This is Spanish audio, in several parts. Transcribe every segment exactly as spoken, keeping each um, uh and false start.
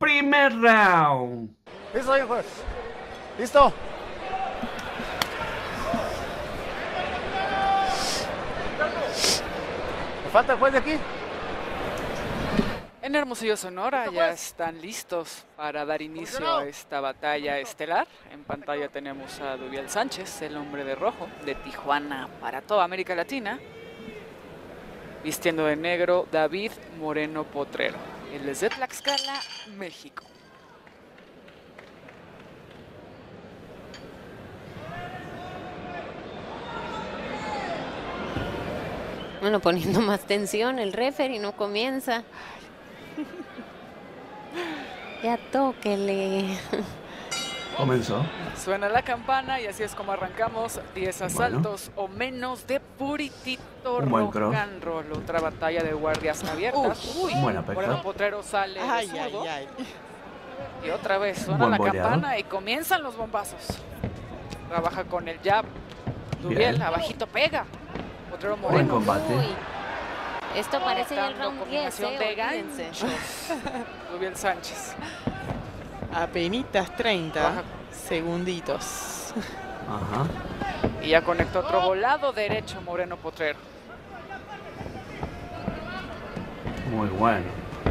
Primer round. Listo, hijos. Listo. ¿Me falta el juez de aquí? En Hermosillo, Sonora, ya están listos para dar inicio a esta batalla estelar. En pantalla tenemos a Dubiel Sánchez, el hombre de rojo, de Tijuana para toda América Latina. Vistiendo de negro, David Moreno Potrero. Él es de Tlaxcala, México. Bueno, poniendo más tensión, el referee no comienza. Ya tóquele. Comenzó. Suena la campana y así es como arrancamos. diez asaltos bueno. o menos de puritito rock and roll. Otra batalla de guardias abiertas. Uy, buena pesca. Moreno Potrero sale ay, de ay, ay. Y otra vez suena la boleado. campana y comienzan los bombazos. Trabaja con el jab. Dubiel, abajito pega. Potrero Moreno. Buen combate. Uy. Esto parece el round diez, ¿eh? de ganchos. Dubiel Sánchez. Apenitas treinta Baja. segunditos. Ajá. Y ya conectó otro volado derecho Moreno Potrero. Muy bueno.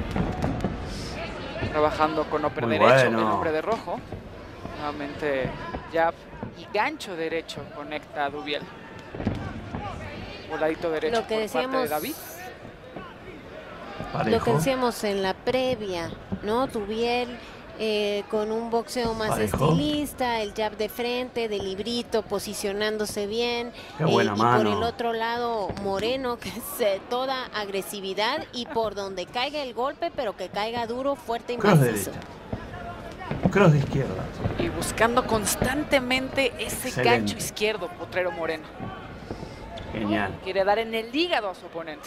Trabajando con upper Muy derecho, bueno. el hombre de rojo. Nuevamente jab y gancho derecho conecta a Dubiel. Voladito derecho Lo que por decíamos, parte de David. Parejo. Lo que decíamos en la previa, ¿no? Dubiel eh, con un boxeo más Parejo. estilista, el jab de frente, de librito, posicionándose bien. Qué buena eh, y mano. por el otro lado, Moreno, que es eh, toda agresividad y por donde caiga el golpe, pero que caiga duro, fuerte y Cross macizo. derecha. Cross de izquierda. Y buscando constantemente ese Excelente. gancho izquierdo, Potrero Moreno. Genial. Quiere dar en el hígado a su oponente.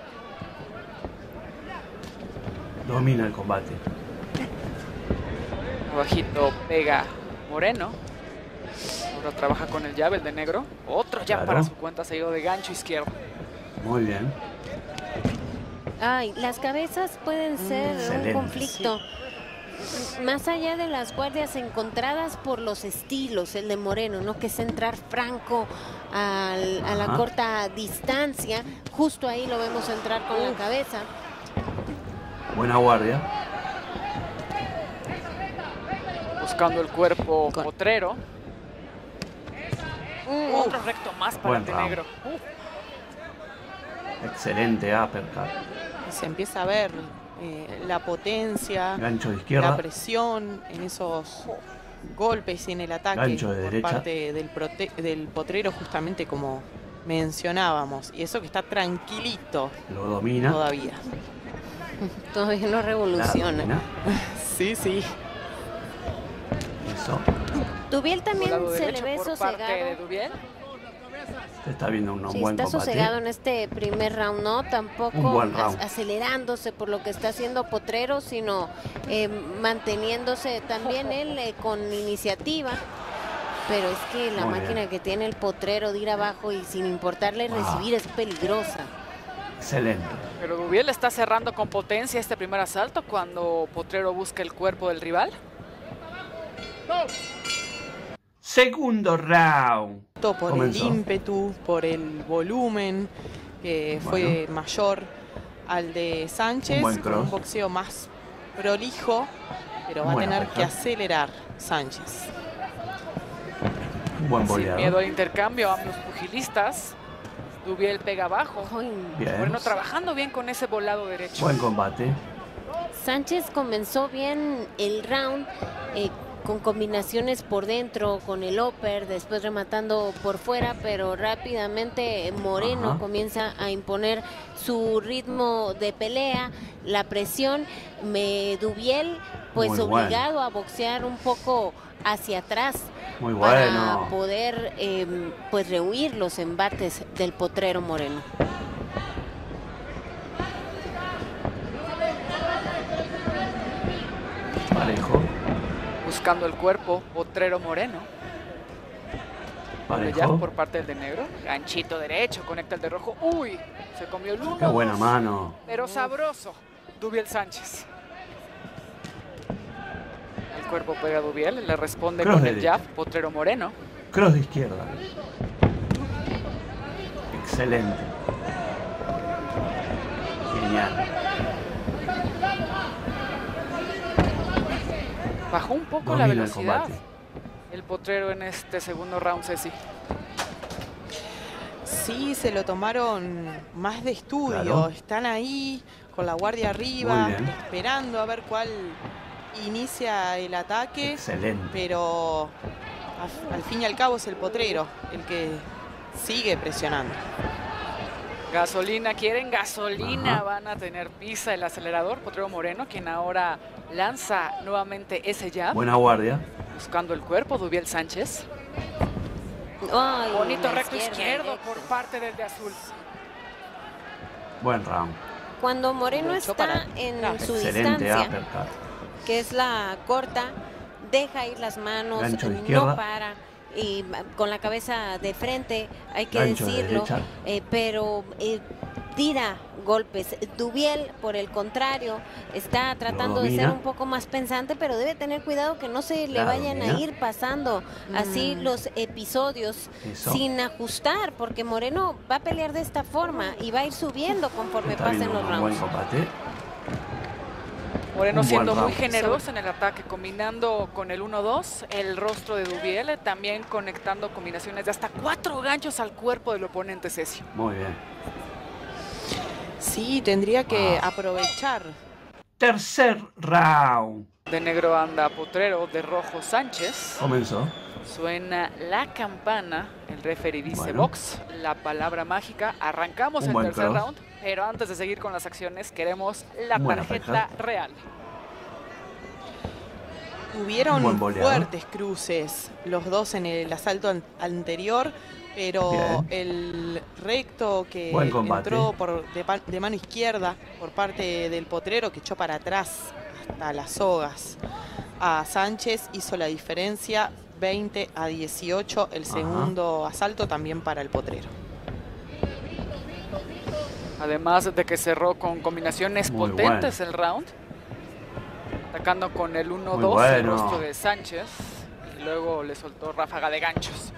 Domina el combate. Abajito pega Moreno. Ahora trabaja con el jab, el de negro. Otro jab Claro. para su cuenta seguido de gancho izquierdo. Muy bien. Ay, las cabezas pueden ser Excelente. un conflicto. Más allá de las guardias encontradas por los estilos, el de Moreno, ¿no? Que es entrar franco al, a la Ajá. corta distancia. Justo ahí lo vemos entrar con la cabeza. Buena guardia. Buscando el cuerpo Con- Potrero. Mm. Otro recto más para Buen el de round. negro. Excelente uppercut. Y se empieza a ver eh, la potencia, Gancho de izquierda. la presión en esos golpes y en el ataque Gancho de por derecha. parte del, prote- del Potrero, justamente como mencionábamos. Y eso que está tranquilito Lo domina. todavía. Todavía no La revoluciona. domina. Sí, sí. Eso. Dubiel también Volado se le derecho ve por parte de sosegado. Dubiel. Se está viendo un, un Sí, buen está combate. sosegado en este primer round, ¿no? Tampoco Un buen round. ac- acelerándose por lo que está haciendo Potrero, sino eh, manteniéndose también él eh, con iniciativa. Pero es que la Muy máquina bien. que tiene el Potrero de ir abajo y sin importarle Wow. recibir es peligrosa. Excelente. Pero Dubiel está cerrando con potencia este primer asalto cuando Potrero busca el cuerpo del rival. Segundo round. Por Comenzó. el ímpetu, por el volumen que fue Bueno. mayor al de Sánchez, Un buen con un cross. boxeo más prolijo, pero va a Buena tener pesca. que acelerar Sánchez. Un buen Sin boleado. miedo al intercambio, ambos pugilistas. Dubiel pega abajo. Ay, Bien. Moreno trabajando bien con ese volado derecho. Buen combate. Sánchez comenzó bien el round eh, con combinaciones por dentro, con el upper, después rematando por fuera, pero rápidamente Moreno Ajá. comienza a imponer su ritmo de pelea, la presión. Me Dubiel, pues Muy bueno. obligado a boxear un poco hacia atrás Muy para bueno. poder eh, pues rehuir los embates del Potrero Moreno. Parejo. Buscando el cuerpo, Potrero Moreno. Doble jab Parejo. por parte del de negro. Ganchito derecho, conecta el de rojo. Uy, se comió el uno. Qué buena mano. Pero sabroso, Dubiel Sánchez. cuerpo pega Dubiel, le responde Cross con de el derecha. jab, Potrero Moreno. Cross de izquierda. Excelente. Genial. Bajó un poco Domina la el velocidad combate. el Potrero en este segundo round, Ceci. Sí, se lo tomaron más de estudio. Claro. Están ahí con la guardia arriba, Muy bien. esperando a ver cuál inicia el ataque. Excelente. Pero al, al fin y al cabo es el Potrero el que sigue presionando. Gasolina, quieren gasolina, Ajá. van a tener pisa el acelerador. Potrero Moreno, quien ahora lanza nuevamente ese jab, Buena guardia. buscando el cuerpo, Dubiel Sánchez. Ay, Bonito la recto izquierda, izquierdo directo. por parte del de azul. Buen round. Cuando Moreno Lo echó está para en atrás. su Excelente distancia, uppercut. que es la corta, deja ir las manos, Gancho de no izquierda. para, y ah, con la cabeza de frente, hay que Gancho de decirlo, derecha. eh, pero eh, tira golpes. Dubiel, por el contrario, está tratando de ser domina. un poco más pensante, pero debe tener cuidado que no se le La vayan a domina. ir pasando así Mm. los episodios Eso. sin ajustar, porque Moreno va a pelear de esta forma y va a ir subiendo conforme Está pasen viendo los un buen rounds. combate. Moreno Un buen siendo muy round. generoso en el ataque, combinando con el uno dos, el rostro de Dubiel, eh, también conectando combinaciones de hasta cuatro ganchos al cuerpo del oponente, Ceci. Muy bien. Sí, tendría que Wow. aprovechar. Tercer round. De negro anda Potrero, de rojo Sánchez. Comenzó. Suena la campana, el referee dice Bueno. box, la palabra mágica. Arrancamos Un el buen tercer cross. round, pero antes de seguir con las acciones queremos la Buena tarjeta pesca. real. Tuvieron Buen boleador. fuertes cruces los dos en el asalto an- anterior, pero Bien. el recto que Buen combate. entró por, de, pa- de mano izquierda por parte del Potrero, que echó para atrás hasta las sogas a Sánchez, hizo la diferencia. veinte a dieciocho el Ajá. segundo asalto también para el Potrero. Además de que cerró con combinaciones Muy potentes el round, atacando con el uno Muy dos el bueno. rostro de Sánchez y luego le soltó ráfaga de ganchos.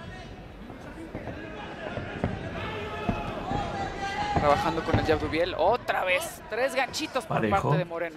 Trabajando con el jab Dubiel, otra vez, tres ganchitos por Parejo. parte de Moreno.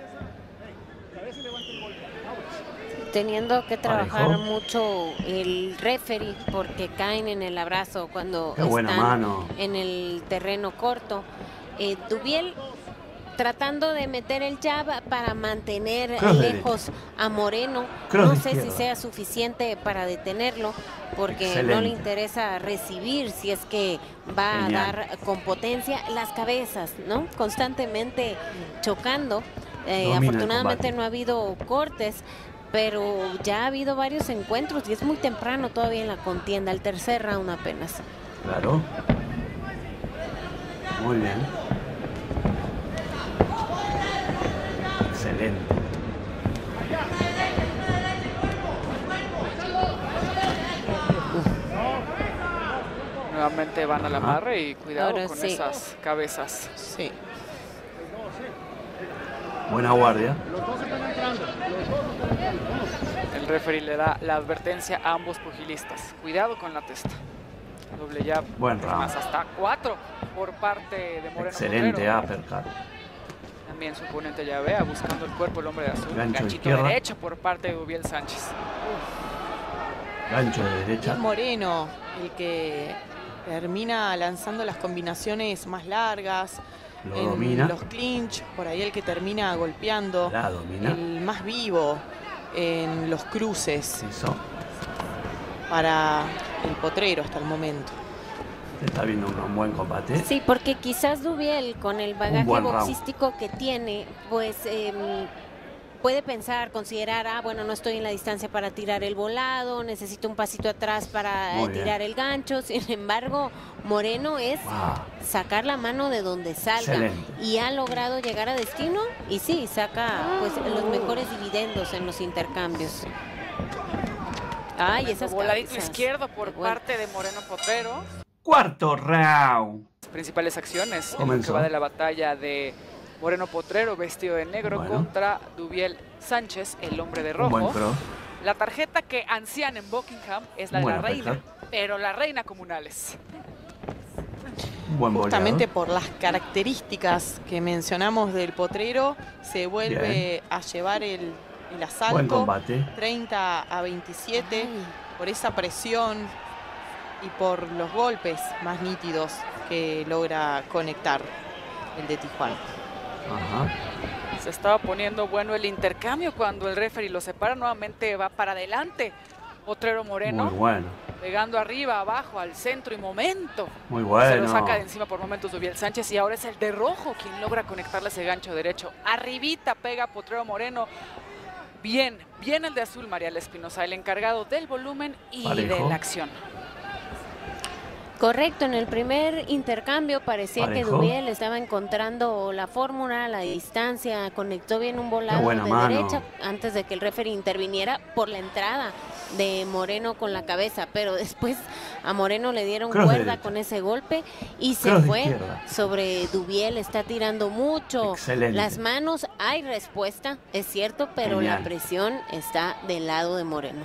Teniendo que trabajar Parejo. mucho el referee porque caen en el abrazo cuando Qué buena están mano. en el terreno corto. Eh, Dubiel tratando de meter el jab para mantener Cross de lejos a Moreno. Cross No de sé si izquierda. sea suficiente para detenerlo porque no Excelente. le interesa recibir si es que va Genial. a dar con potencia las cabezas, ¿no? Constantemente chocando. Eh, Domina el afortunadamente combate. no ha habido cortes, pero ya ha habido varios encuentros y es muy temprano todavía en la contienda, el tercer round apenas. Claro. Muy bien. Excelente. Nuevamente van al Ajá. amarre y cuidado Ahora con sí. esas cabezas. Sí. Buena guardia. El referee le da la advertencia a ambos pugilistas. Cuidado con la testa. Doble jab. Buen Es round. más, hasta cuatro por parte de Moreno. Excelente Potrero. uppercut. También su oponente ya vea buscando el cuerpo el hombre de azul. Gancho de Ganchito izquierda. derecho por parte de Dubiel Sánchez. Gancho de Y derecha. es Moreno el que termina lanzando las combinaciones más largas. Lo en domina. los clinch, por ahí el que termina golpeando. La domina. El más vivo en los cruces Eso. para el Potrero hasta el momento. Se está viendo un, un buen combate. Sí, porque quizás Dubiel, con el bagaje buen round. boxístico que tiene, pues em, puede pensar, considerar, ah, bueno, no estoy en la distancia para tirar el volado, necesito un pasito atrás para Muy eh, bien. tirar el gancho. Sin embargo, Moreno es Wow. sacar la mano de donde salga. Excelente. Y ha logrado llegar a destino y sí, saca pues los mejores dividendos en los intercambios. Ay, esas Voladito cabezas. izquierdo por Qué bueno. parte de Moreno Potrero. Cuarto round. Principales acciones en lo que Comenzó. va de la batalla de Moreno Potrero vestido de negro Bueno. contra Dubiel Sánchez, el hombre de Un rojo. buen cross. La tarjeta que ansían en Buckingham es la de Buena la reina, pesca. pero la reina comunales. Un buen Justamente boleador. por las características que mencionamos del Potrero, se vuelve Bien. a llevar el, el Buen asalto. combate. treinta a veintisiete, Ay. por esa presión y por los golpes más nítidos que logra conectar el de Tijuana. Ajá. Se estaba poniendo bueno el intercambio cuando el referee lo separa, nuevamente va para adelante. Potrero Moreno, Muy bueno. pegando arriba, abajo, al centro y momento. Muy Se bueno. lo saca de encima por momentos Dubiel Sánchez y ahora es el de rojo quien logra conectarle ese gancho derecho. Arribita pega Potrero Moreno. Bien, bien el de azul, Mariela Espinosa, el encargado del volumen y Parejo. de la acción. Correcto, en el primer intercambio parecía Parejo. que Dubiel estaba encontrando la fórmula, la distancia, conectó bien un volado buena de mano. derecha antes de que el referee interviniera por la entrada de Moreno con la cabeza, pero después a Moreno le dieron Cross de cuerda derecha. con ese golpe y se Cross de fue izquierda. sobre Dubiel, está tirando mucho Excelente. las manos, hay respuesta, es cierto, pero Genial. la presión está del lado de Moreno.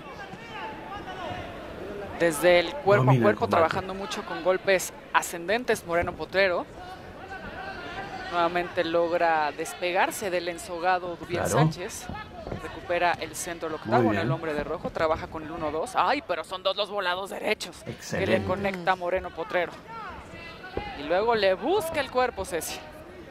Desde el cuerpo Domina a el cuerpo, combate. trabajando mucho con golpes ascendentes, Moreno Potrero. Nuevamente logra despegarse del ensogado Dubiel Claro. Sánchez. Recupera el centro del octavo Muy en el bien. hombre de rojo. Trabaja con el uno dos. ¡Ay, pero son dos los volados derechos! Que le Excelente. conecta a Moreno Potrero. Y luego le busca el cuerpo, Ceci.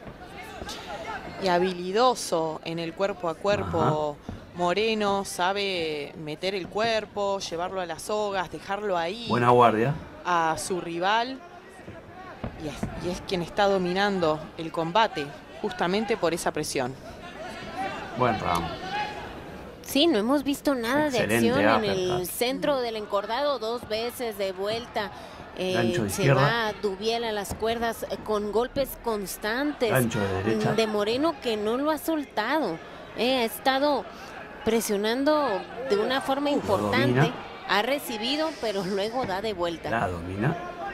Y habilidoso en el cuerpo a cuerpo. Moreno sabe meter el cuerpo, llevarlo a las sogas, dejarlo ahí Buena guardia. a su rival. Y es, y es quien está dominando el combate, justamente por esa presión. Buen round. Sí, no hemos visto nada de Excelente acción en el uppercut. centro del encordado, dos veces de vuelta. Eh, Gancho de se izquierda. va Dubiel a las cuerdas eh, con golpes constantes Gancho de derecha. de Moreno que no lo ha soltado. Eh, ha estado presionando de una forma importante. domina. Ha recibido, pero luego da de vuelta. La domina.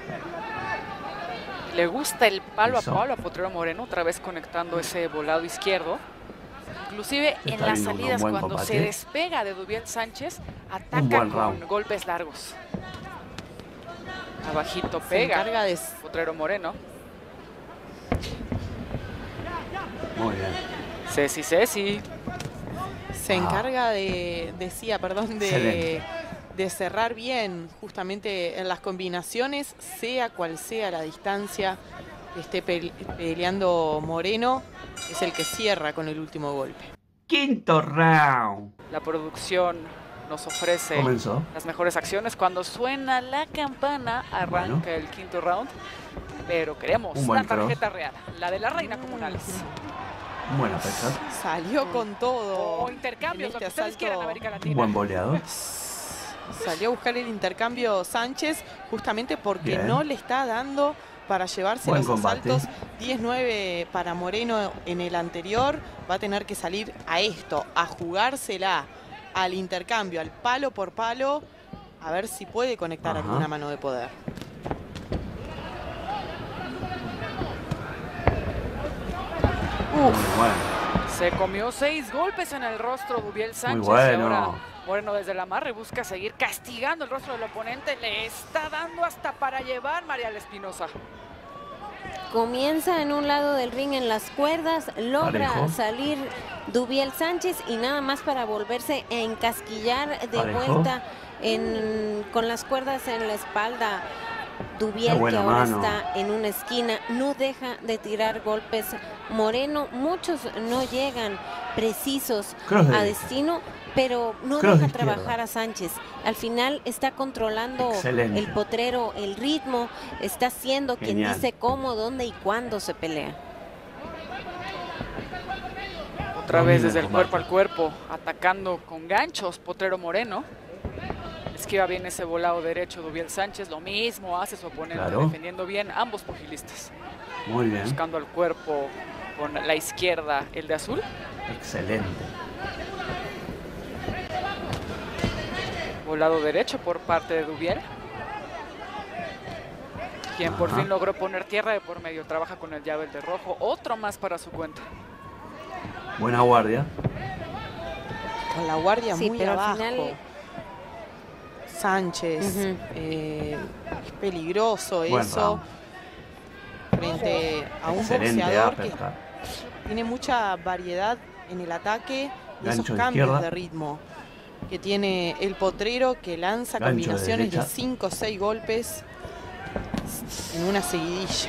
Le gusta el palo Eso. a palo a Potrero Moreno, otra vez conectando ese volado izquierdo. Inclusive Se en está las viendo un salidas, buen cuando combate. se despega de Dubiel Sánchez, Un ataca buen con round. golpes largos. Abajito Se pega encarga de, Potrero Moreno. Muy bien. Ceci, Ceci. se Ah. encarga de, decía, perdón, de, Excelente. de cerrar bien justamente en las combinaciones, sea cual sea la distancia que esté pe- peleando Moreno, es el que cierra con el último golpe. Quinto round. La producción nos ofrece Comenzó. las mejores acciones. Cuando suena la campana, arranca Bueno. el quinto round. Pero queremos Un buen la tarjeta real, la de la reina comunales. Buena pesca. Salió con todo. O intercambios, en lo que este ustedes quieran, asalto. América Un Latina. buen boleador. Salió a buscar el intercambio Sánchez justamente porque Bien. no le está dando para llevarse Buen los combate. asaltos. diez nueve para Moreno en el anterior. Va a tener que salir a esto, a jugársela al intercambio, al palo por palo, a ver si puede conectar Ajá. alguna mano de poder. Muy bueno. Se comió seis golpes en el rostro Dubiel Sánchez. bueno. Y ahora Moreno desde la amarre busca seguir castigando el rostro del oponente. Le está dando hasta para llevar Mariela Espinosa. Comienza en un lado del ring en las cuerdas, logra Parejo. salir Dubiel Sánchez y nada más para volverse a encasquillar de Parejo. vuelta en, con las cuerdas en la espalda. Dubiel, Qué que buena ahora mano. está en una esquina, no deja de tirar golpes. Moreno, muchos no llegan precisos Cross de a derecha. destino, pero no Cross de deja izquierda. trabajar a Sánchez. Al final está controlando Excelente. el potrero, el ritmo, está siendo quien Genial. dice cómo, dónde y cuándo se pelea. Otra Domina vez el desde el combate. cuerpo al cuerpo, atacando con ganchos Potrero Moreno. Esquiva bien ese volado derecho Dubiel Sánchez. Lo mismo hace su oponente, Claro. defendiendo bien ambos pugilistas. Muy bien. Buscando al cuerpo con la izquierda, el de azul. Excelente. Volado derecho por parte de Dubiel, quien por Ajá. fin logró poner tierra de por medio. Trabaja con el llave de rojo. Otro más para su cuenta. Buena guardia. Con la guardia Sí, muy pero al abajo. final- Sánchez, Ujú. eh, es peligroso Buen eso. round. Frente a un Excelente boxeador que uppercut. tiene mucha variedad en el ataque y esos Gancho de cambios izquierda. de ritmo que tiene el Potrero, que lanza Gancho de combinaciones de derecha. cinco o seis golpes en una seguidilla.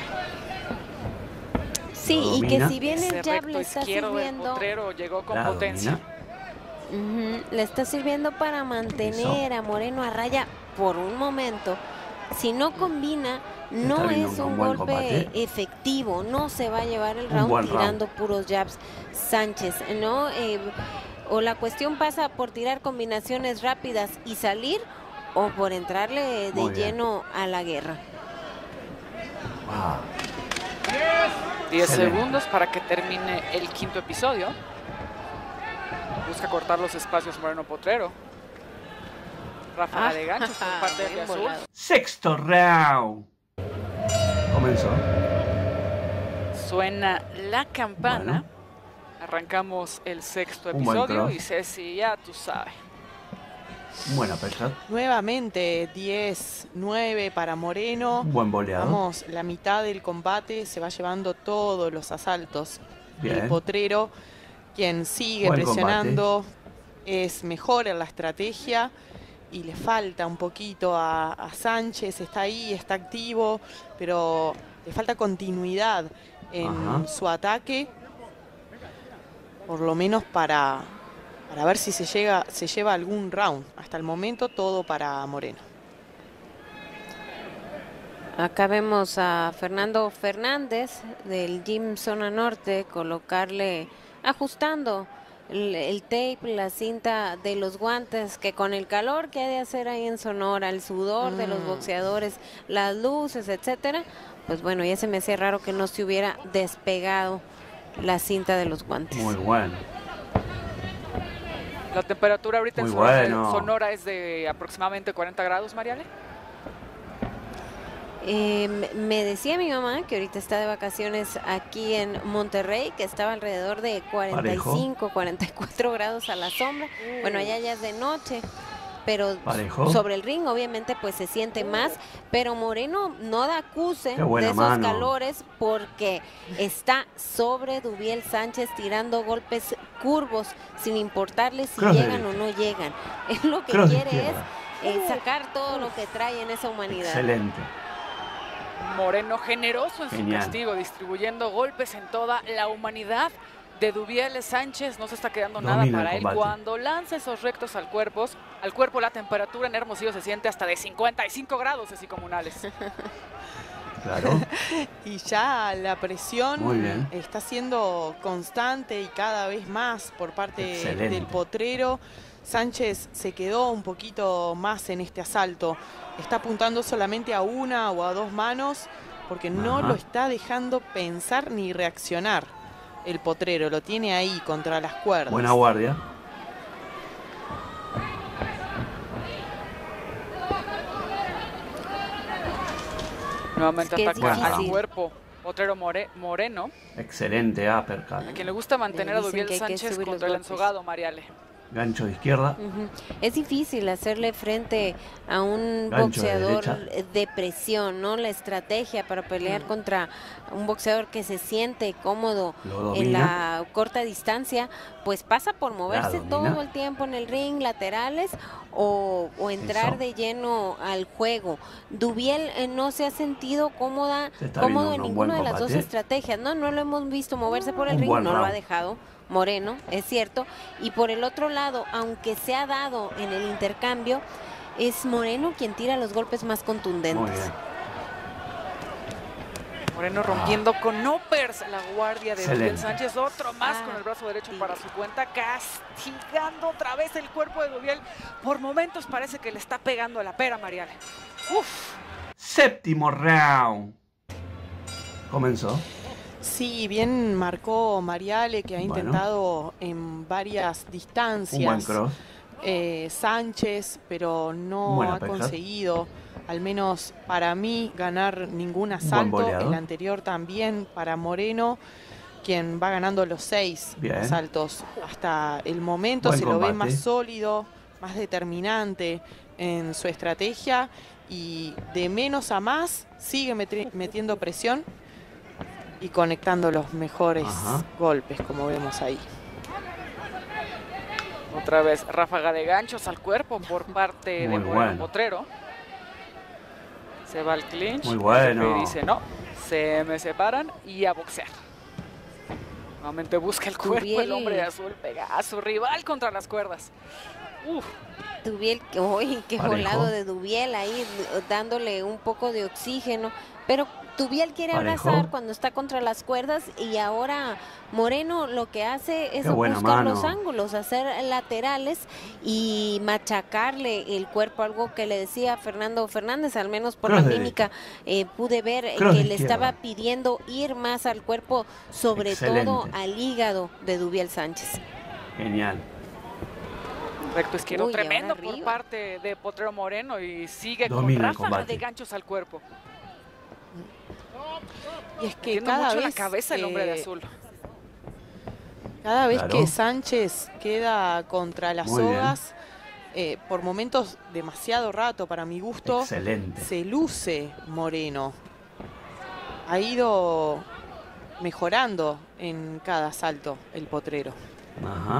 Sí, Lo y que domina. si bien Ese el jab recto le está izquierdo del sirviendo, Potrero llegó con La potencia. domina. ujú, le está sirviendo para mantener a Moreno a raya por un momento. Si no combina, no Está viendo es un un buen golpe combate. efectivo, no se va a llevar el Un round buen round. tirando puros jabs Sánchez, ¿no? Eh, o la cuestión pasa por tirar combinaciones rápidas y salir, o por entrarle de Muy bien. lleno a la guerra. Ah, diez Excelente. segundos para que termine el quinto episodio. Busca cortar los espacios Moreno Potrero. Ráfaga Ah, de ganchos por parte del de bien azul. volado. sexto round. Comenzó. Suena la campana. Bueno. Arrancamos el sexto Un buen episodio cross. y Ceci, ya tú sabes. Un buen uppercut. Nuevamente diez nueve para Moreno. Un buen boleado. Vamos, la mitad del combate se va llevando todos los asaltos. Bien. El Potrero, quien sigue Buen presionando, es mejor en la estrategia y le falta un poquito a, a Sánchez. Está ahí, está activo, pero le falta continuidad en Ajá. su ataque, por lo menos para, para ver si se, llega, se lleva algún round. Hasta el momento todo para Moreno. Acá vemos a Fernando Fernández del Gym Zona Norte colocarle, ajustando el, el tape, la cinta de los guantes, que con el calor que ha de hacer ahí en Sonora, el sudor de los Mm. boxeadores, las luces, etcétera, pues bueno, ya se me hacía raro que no se hubiera despegado la cinta de los guantes. Muy bueno. La temperatura ahorita en Muy Sonora, bueno. Sonora es de aproximadamente cuarenta grados, Mariale. Eh, me- me decía mi mamá que ahorita está de vacaciones aquí en Monterrey, que estaba alrededor de cuarenta y cinco, cuarenta y cuatro grados a la sombra. Bueno, allá ya es de noche, pero Parejo. sobre el ring obviamente pues se siente más, pero Moreno no da acuse Qué buena de esos mano. calores porque está sobre Dubiel Sánchez tirando golpes curvos sin importarle si Cross de llegan o derecha. no llegan. Él lo que Cross de quiere es izquierda. eh, sacar todo lo que trae en esa humanidad. Excelente. Moreno generoso en su Genial. castigo, distribuyendo golpes en toda la humanidad de Dubiel Sánchez. No se está quedando Domina nada el para él. combate. Cuando lanza esos rectos al cuerpo, al cuerpo la temperatura en Hermosillo se siente hasta de cincuenta y cinco grados así comunales. Claro. Y ya la Muy presión bien. está siendo constante y cada vez más por parte Excelente. del Potrero. Sánchez se quedó un poquito más en este asalto. Está apuntando solamente a una o a dos manos porque no Ajá. lo está dejando pensar ni reaccionar. El Potrero lo tiene ahí contra las cuerdas. Buena guardia. Nuevamente Es que es ataca al difícil. cuerpo Potrero More- Moreno, Excelente uppercut. a quien le gusta mantener a dicen Dubiel que hay que Sánchez subir los contra el golpes. ensogado, Mariale. Gancho de izquierda. Ujú. Es difícil hacerle frente a un Gancho de boxeador derecha. de presión, ¿no? La estrategia para pelear Mm. contra un boxeador que se siente cómodo Lo en domina. la corta distancia, pues pasa por moverse domina. todo el tiempo en el ring, laterales o, o entrar Eso. de lleno al juego. Dubiel eh, no se ha sentido cómoda, Se está cómodo en viendo un ninguna buen de las dos combate. estrategias, ¿no? No lo hemos visto moverse por el Un ring, buen no lo ha round. dejado Moreno, es cierto. Y por el otro lado, aunque se ha dado en el intercambio, es Moreno quien tira los golpes más contundentes. Muy bien. Moreno rompiendo con uppers la guardia de Excelente. Dubiel Sánchez. Otro más Ah, con el brazo derecho sí. para su cuenta. Castigando otra vez el cuerpo de Dubiel. Por momentos parece que le está pegando a la pera, Mariale. Uf. Séptimo round. Comenzó. Sí, bien marcó Mariale, que ha Bueno. intentado en varias Un buen distancias cross. eh, Sánchez, pero Un no buen ha uppercut. conseguido, al menos para mí, ganar ningún asalto. boleado. El anterior también para Moreno. quien va ganando los seis Bien. asaltos. Hasta el momento Buen se lo ve combate. más sólido, más determinante en su estrategia y de menos a más sigue meti- metiendo presión y conectando los mejores Ajá. golpes, como vemos ahí. Otra vez ráfaga de ganchos al cuerpo por parte de Muy Moreno bueno. Potrero. Se va al clinch. Muy bueno. Y dice no, se me separan y a boxear. Nuevamente busca el cuerpo, Dubiel. el hombre de azul pega a su rival contra las cuerdas. Uf, Dubiel, uy, qué Parejo. volado de Dubiel ahí, d- dándole un poco de oxígeno. Pero Dubiel quiere Parejo. abrazar cuando está contra las cuerdas y ahora Moreno lo que hace es Qué buena buscar mano. los ángulos, hacer laterales y machacarle el cuerpo, algo que le decía Fernando Fernández, al menos por Cross la de mímica eh, pude ver eh, Cross que de le izquierda. estaba pidiendo ir más al cuerpo, sobre Excelente. todo al hígado de Dubiel Sánchez. Genial. recto izquierdo Uy, ahora tremendo por arriba. parte de Potrero Moreno y sigue Domina con el ráfaga combate. de ganchos al cuerpo. Y es que Metiendo cada mucho vez la cabeza el hombre de que- azul. Cada vez Claro. que Sánchez queda contra las Muy bien. sogas, eh, por momentos demasiado rato para mi gusto, Excelente. se luce Moreno. Ha ido mejorando en cada asalto el Potrero. Ajá.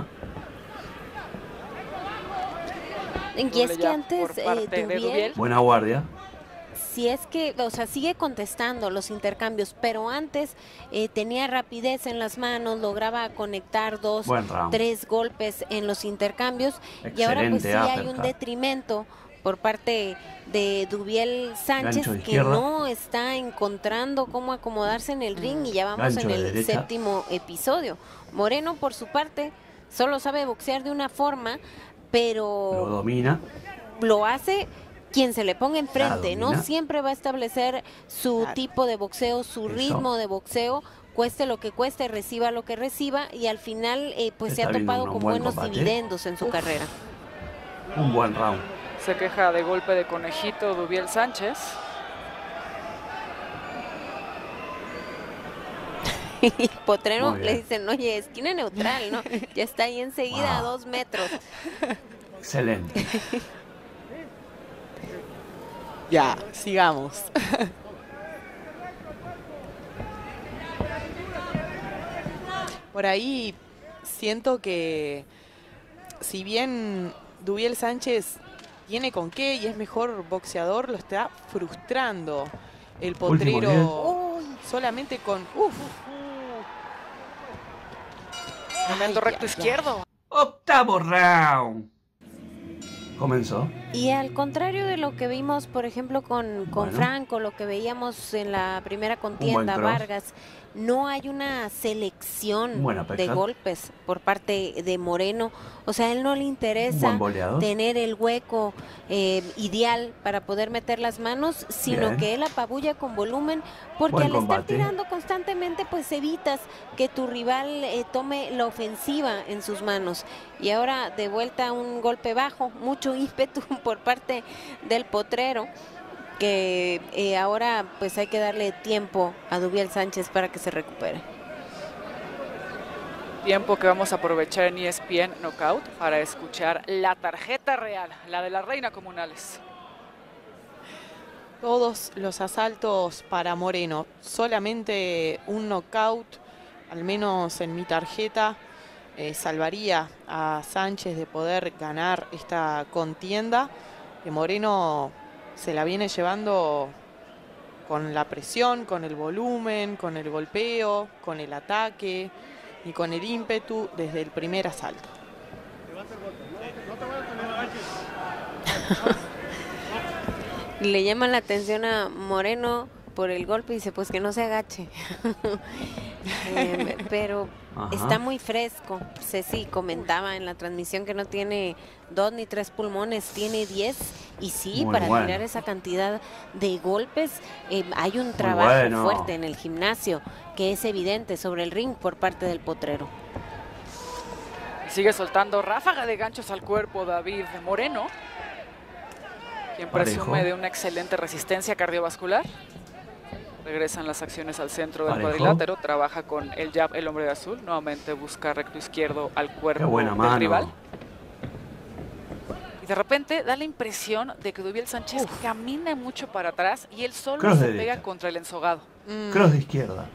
Y es Doble que jab antes por eh, parte de Dubiel, Dubiel. Buena guardia. si es que, o sea, sigue contestando los intercambios, pero antes eh, tenía rapidez en las manos, lograba conectar dos, Buen round. tres golpes en los intercambios y ahora pues sí Excelente hay un uppercut. detrimento por parte de Dubiel Sánchez, Gancho de que izquierda. no está encontrando cómo acomodarse en el ring y ya vamos Gancho en de el derecha. séptimo episodio. Moreno, por su parte, solo sabe boxear de una forma, pero Lo domina. lo hace quien se le ponga enfrente, ¿no? domina. Siempre va a establecer su Claro. tipo de boxeo, su Eso. ritmo de boxeo, cueste lo que cueste, reciba lo que reciba, y al final eh, pues se Está ha viendo topado un con buen buenos combate. dividendos en su carrera. Un buen round. Se queja de golpe de conejito Dubiel Sánchez. Y Potrero Muy le bien. dicen, oye, esquina neutral, ¿no? Ya está ahí enseguida a Wow. dos metros. Excelente. Ya, sigamos. Por ahí siento que si bien Dubiel Sánchez tiene con qué y es mejor boxeador, lo está frustrando el Último Potrero solamente con... Uf, Tremendo Ay, recto ay, izquierdo. Octavo round. Comenzó. Y al contrario de lo que vimos, por ejemplo, con, con Bueno. Franco, lo que veíamos en la primera contienda, cross. Vargas, no hay una selección Buen uppercut. de golpes por parte de Moreno. O sea, a él no le Un interesa buen boleador. tener el hueco eh, ideal para poder meter las manos, sino Bien. que él apabulla con volumen, porque Buen al estar combate. tirando constantemente, pues evitas que tu rival eh, tome la ofensiva en sus manos. Y ahora de vuelta un golpe bajo, mucho ímpetu por parte del Potrero, que eh, ahora pues hay que darle tiempo a Dubiel Sánchez para que se recupere. Tiempo que vamos a aprovechar en E S P N Knockout para escuchar la tarjeta real, la de la reina comunales. todos los asaltos para Moreno. Solamente un knockout, al menos en mi tarjeta, eh, salvaría a Sánchez de poder ganar esta contienda. Que Moreno se la viene llevando con la presión, con el volumen, con el golpeo, con el ataque y con el ímpetu desde el primer asalto. Le llama la atención a Moreno por el golpe y dice pues que no se agache. Eh, pero Ajá. está muy fresco. Ceci comentaba en la transmisión que no tiene dos ni tres pulmones, tiene diez. Y sí, Muy para bueno. tirar esa cantidad de golpes eh, hay un trabajo bueno. fuerte en el gimnasio que es evidente sobre el ring por parte del Potrero. Sigue soltando ráfaga de ganchos al cuerpo David Moreno, quien Parejo. presume de una excelente resistencia cardiovascular. Regresan las acciones al centro del Parejo. cuadrilátero, trabaja con el jab, el hombre de azul, nuevamente busca recto izquierdo al Qué cuerpo buena del mano. rival. Y de repente da la impresión de que Dubiel Sánchez Uf. camina mucho para atrás y él solo Cross se de pega derecha. contra el ensogado. Mm, Cross de izquierda.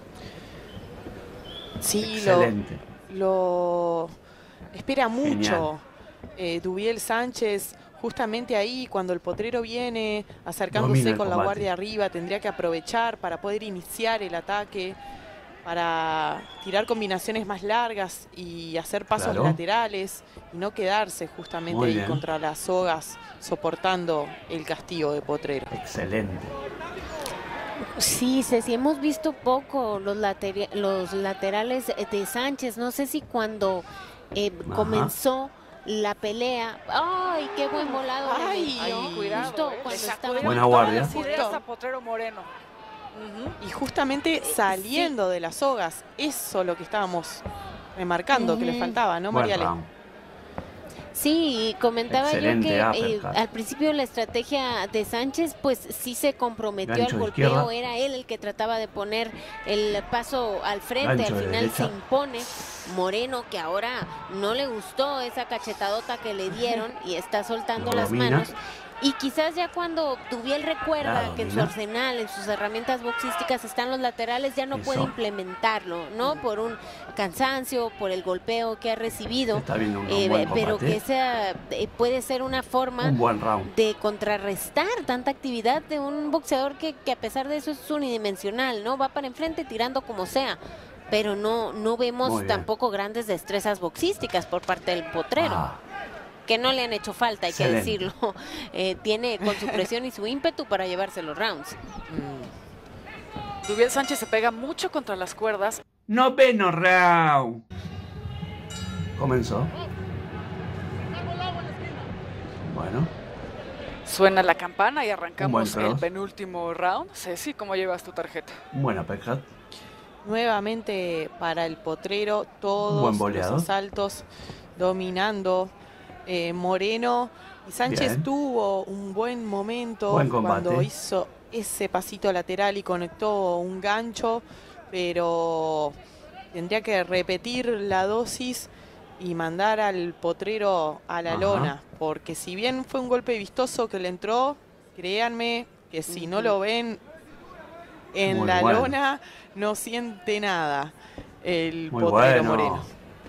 sí, lo, Excelente. lo espera mucho Genial. eh, Dubiel Sánchez. Justamente ahí, cuando el potrero viene acercándose Domina el con la combate. guardia arriba, tendría que aprovechar para poder iniciar el ataque, para tirar combinaciones más largas y hacer pasos Claro. laterales y no quedarse justamente Muy ahí bien. contra las sogas soportando el castigo de potrero. Excelente. Sí, Ceci, hemos visto poco los, lateri- los laterales de Sánchez. No sé si cuando eh, Ajá. comenzó la pelea. ¡Ay, qué buen volado! le Ay, metió! ay, Cuidado, Justo eh, cuando le estaba... sacudieron Buena todas guardia. las ideas Justo. a Potrero Moreno. Y justamente saliendo de las sogas, eso lo que estábamos remarcando que le Ujú. faltaba, ¿no, Buen Mariale? round. Sí, comentaba Excelente yo que eh, uppercut. al principio la estrategia de Sánchez pues sí se comprometió Gancho al de golpeo, izquierda. era él el que trataba de poner el paso al frente, Gancho al de final derecha. se impone Moreno, que ahora no le gustó esa cachetadota que le dieron y está soltando Lo las domina. manos. Y quizás ya cuando Dubiel recuerda La que en su domina. arsenal, en sus herramientas boxísticas están los laterales, ya no puede Eso. implementarlo, ¿no? Por un cansancio, por el golpeo que ha recibido. Está viendo un, Eh, buen pero combate. que esa eh, puede ser una forma Un buen round. de contrarrestar tanta actividad de un boxeador que, que a pesar de eso es unidimensional, ¿no? Va para enfrente tirando como sea, pero no, no Muy vemos bien. tampoco grandes destrezas boxísticas por parte del potrero, Ah, que no le han hecho falta, hay Excelente. que decirlo. Eh, tiene con su presión y su ímpetu para llevarse los rounds. Mm. Dubiel Sánchez se pega mucho contra las cuerdas. noveno round. Comenzó. Bueno, Suena la campana y arrancamos buen el cross. penúltimo round. Ceci, ¿cómo llevas tu tarjeta? un buen uppercut. Nuevamente para el potrero, Un buen todos boleado. los asaltos dominando eh, Moreno. Y Sánchez Bien. tuvo un buen momento Buen combate. cuando hizo ese pasito lateral y conectó un gancho, pero tendría que repetir la dosis y mandar al potrero a la Ajá. lona, porque si bien fue un golpe vistoso que le entró, créanme que si no lo ven en Muy la bueno. lona no siente nada el Muy potrero bueno. Moreno.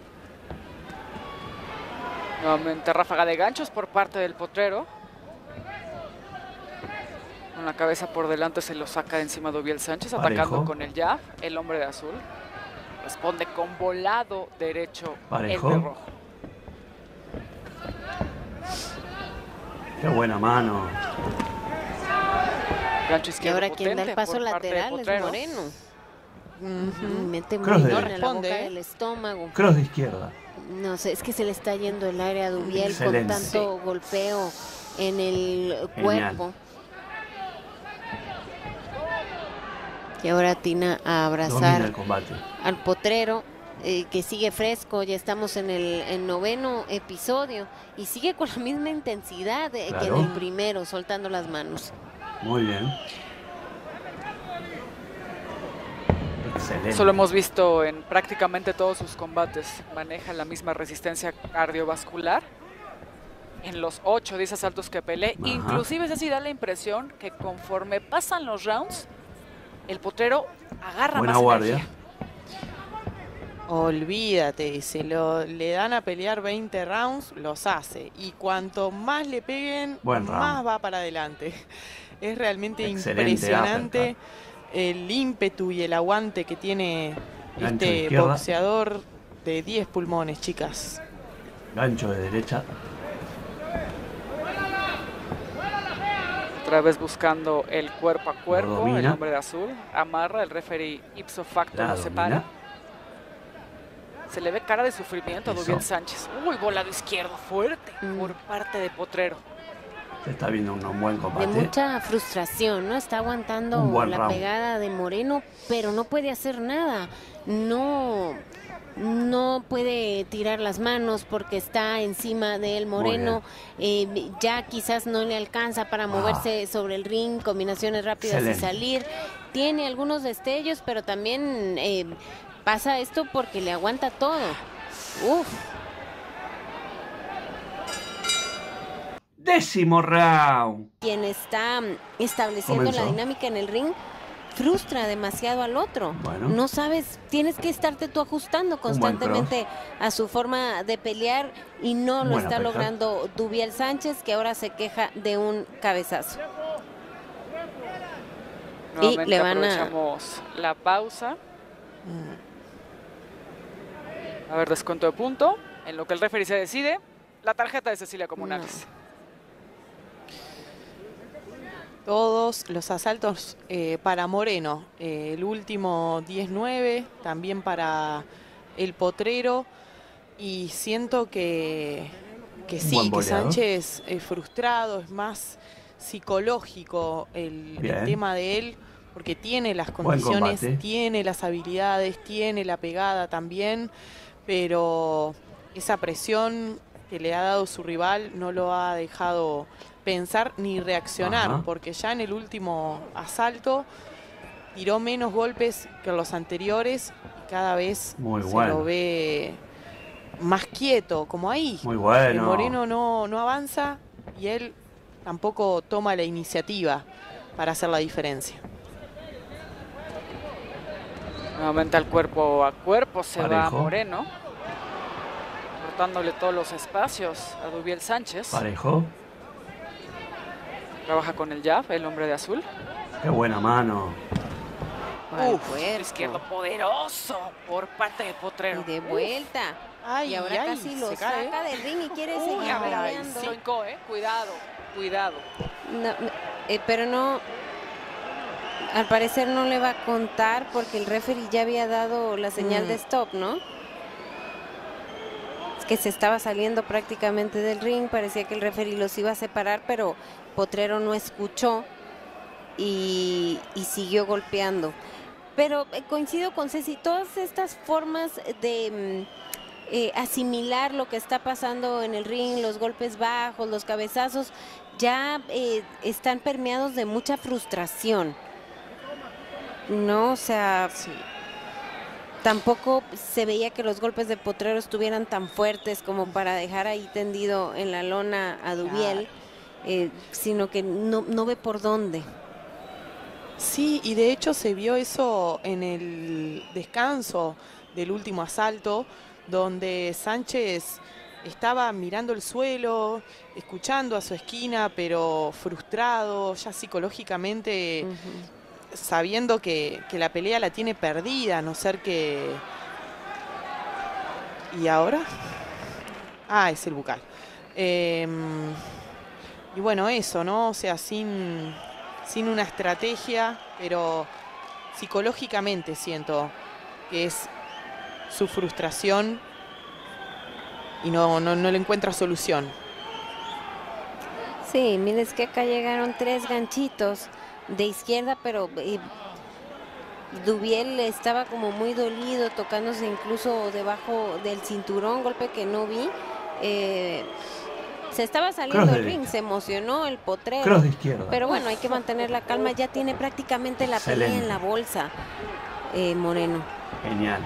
Nuevamente ráfaga de ganchos por parte del potrero. Con la cabeza por delante se lo saca de encima Dubiel Sánchez, Parejo. atacando con el jab, el hombre de azul. Responde con volado derecho Parejo. el de rojo. Qué buena mano. Gancho Y izquierdo ahora quien da el potente paso por parte de lateral es Potrero. Moreno. Ujú. Mete Cross muy de bien derecha. en la boca Responde, ¿eh? del estómago. Cross de izquierda. No sé, es que se le está yendo el aire a Dubiel con Excelente. tanto golpeo en el Genial. cuerpo. Y ahora atina a Domina abrazar el combate. al potrero, eh, que sigue fresco. Ya estamos en el en noveno episodio y sigue con la misma intensidad eh, que en Claro. el primero, soltando las manos. Muy bien. Excelente. Eso lo hemos visto en prácticamente todos sus combates. Maneja la misma resistencia cardiovascular en los ocho o diez asaltos que peleé. Ajá. Inclusive es así, da la impresión que conforme pasan los rounds, el potrero agarra Buena más guardia. energía. Olvídate, se lo, le dan a pelear veinte rounds, los hace. Y cuanto más le peguen, Buen más round. va para adelante. Es realmente Excelente impresionante el ímpetu y el aguante que tiene Gancho de este izquierda. boxeador de diez pulmones, chicas. Gancho de derecha. Otra vez buscando el cuerpo a cuerpo, el domina. hombre de azul. Amarra, el referee ipso facto La lo separa. domina. Se le ve cara de sufrimiento a Eso. Dubiel Sánchez. Uy, volado izquierdo fuerte Mm. por parte de Potrero. Se está viendo un, un buen De combate. mucha frustración, ¿no? Está aguantando Un buen la round. pegada de Moreno, pero no puede hacer nada. No, no puede tirar las manos porque está encima de él Moreno. Eh, ya quizás no le alcanza para moverse ah. sobre el ring, combinaciones rápidas Excelente. y salir. Tiene algunos destellos, pero también eh, pasa esto porque le aguanta todo. Uf. Décimo round. Quien está estableciendo Comenzó. la dinámica en el ring frustra demasiado al otro. Bueno. No sabes, tienes que estarte tú ajustando constantemente a su forma de pelear y no lo Buena está pelea. logrando Dubiel Sánchez, que ahora se queja de un cabezazo. Nuevamente y le van aprovechamos a... la pausa. A ver, descuento de punto. En lo que el referee se decide, la tarjeta de Cecilia Comunales. No. Todos los asaltos eh, para Moreno, eh, el último diez nueve, también para el Potrero, y siento que, que sí, que Sánchez es frustrado, es más psicológico el, el tema de él, porque tiene las condiciones, tiene las habilidades, tiene la pegada también, pero esa presión que le ha dado su rival no lo ha dejado pensar ni reaccionar, Ajá. porque ya en el último asalto tiró menos golpes que los anteriores y cada vez Muy se bueno. lo ve más quieto, como ahí. Muy bueno. El Moreno no, no avanza y él tampoco toma la iniciativa para hacer la diferencia. Nuevamente al cuerpo a cuerpo se Parejo. va Moreno, cortándole todos los espacios a Dubiel Sánchez. Parejo. Trabaja con el jab, el hombre de azul. Qué buena mano. Uf, izquierdo poderoso por parte de Potrero. Y de vuelta. Ay, y ahora ay, casi lo cae. saca del ring y quiere Uy, seguir peleando. Sí. ¿eh? Cuidado, cuidado. No, eh, pero no, al parecer no le va a contar porque el referee ya había dado la señal mm. de stop, ¿no? Es que se estaba saliendo prácticamente del ring, parecía que el referee los iba a separar, pero Potrero no escuchó y, y siguió golpeando. Pero eh, coincido con Ceci, todas estas formas de eh, asimilar lo que está pasando en el ring, los golpes bajos, los cabezazos, ya eh, están permeados de mucha frustración. No, o sea, sí. Tampoco se veía que los golpes de Potrero estuvieran tan fuertes como para dejar ahí tendido en la lona a Dubiel. Claro. Eh, sino que no, no ve por dónde. Sí, y de hecho se vio eso en el descanso del último asalto, donde Sánchez estaba mirando el suelo, escuchando a su esquina, pero frustrado, ya psicológicamente, uh-huh. sabiendo que, que la pelea la tiene perdida, a no ser que... ¿Y ahora? Ah, es el bucal. Eh... Y bueno, eso, ¿no? O sea, sin, sin una estrategia, pero psicológicamente siento que es su frustración y no, no, no le encuentra solución. Sí, mire, es que acá llegaron tres ganchitos de izquierda, pero eh, Dubiel estaba como muy dolido, tocándose incluso debajo del cinturón, golpe que no vi. Eh, Se estaba saliendo del ring, se emocionó el Potrero. Cross de izquierda. Pero bueno, hay que mantener la calma. Ya tiene prácticamente la Excelente. pelea en la bolsa, eh, Moreno. Genial.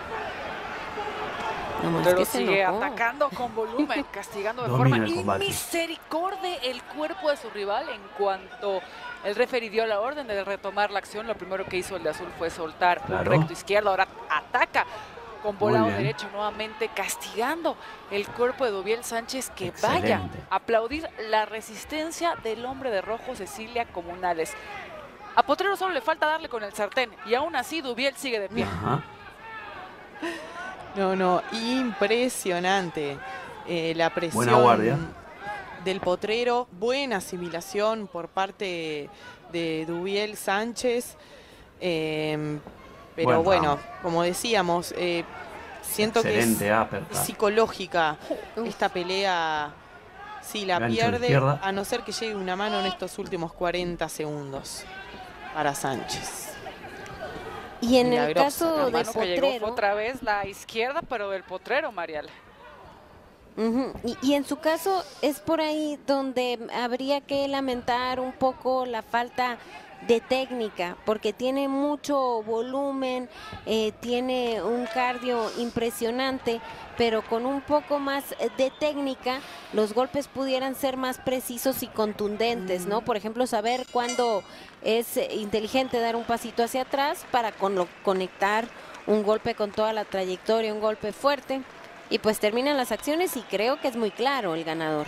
No, Pero sigue atacando con volumen, castigando de Domina forma inmisericordia el cuerpo de su rival. En cuanto el referee dio la orden de retomar la acción, lo primero que hizo el de azul fue soltar claro. un recto izquierdo. Ahora ataca con volado derecho nuevamente, castigando el cuerpo de Dubiel Sánchez, que Excelente. vaya a aplaudir la resistencia del hombre de rojo, Cecilia Comunales. A Potrero solo le falta darle con el sartén y aún así Dubiel sigue de pie. Ajá. No, no, impresionante eh, la presión Buena guardia. del Potrero, buena asimilación por parte de Dubiel Sánchez. Eh, Pero Buen bueno, round. como decíamos, eh, siento Excelente, que es aperta. psicológica esta pelea. Si la Gancho pierde, a no ser que llegue una mano en estos últimos cuarenta segundos para Sánchez. Y en el milagrosa, caso la de Mano que llegó fue Potrero, otra vez la izquierda, pero del Potrero, Marial. ujú, y, y en su caso es por ahí donde habría que lamentar un poco la falta de técnica, porque tiene mucho volumen, eh, tiene un cardio impresionante, pero con un poco más de técnica los golpes pudieran ser más precisos y contundentes, ¿no? Por ejemplo, saber cuándo es eh, inteligente dar un pasito hacia atrás para con lo- conectar un golpe con toda la trayectoria, un golpe fuerte. Y pues terminan las acciones y creo que es muy claro el ganador.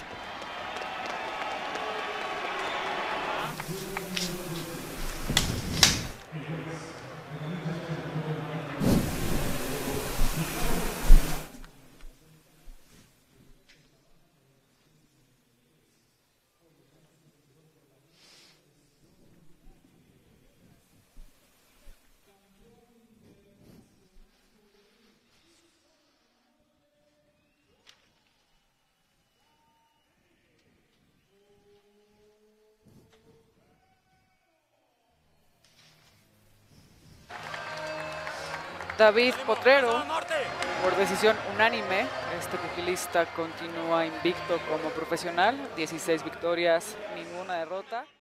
David Potrero, por decisión unánime, este pugilista continúa invicto como profesional, dieciséis victorias, ninguna derrota.